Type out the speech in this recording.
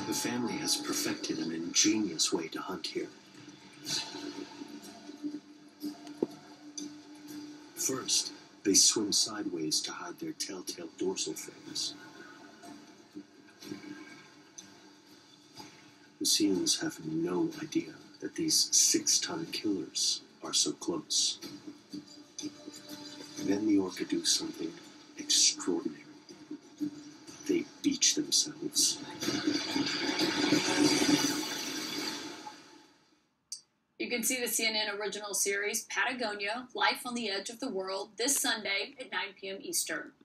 The family has perfected an ingenious way to hunt here. First, they swim sideways to hide their telltale dorsal fins. The seals have no idea that these 6-ton killers are so close. Then the orca do something extraordinary. They beach themselves. You can see the CNN original series Patagonia, Life on the Edge of the World, this Sunday at 9 p.m. Eastern.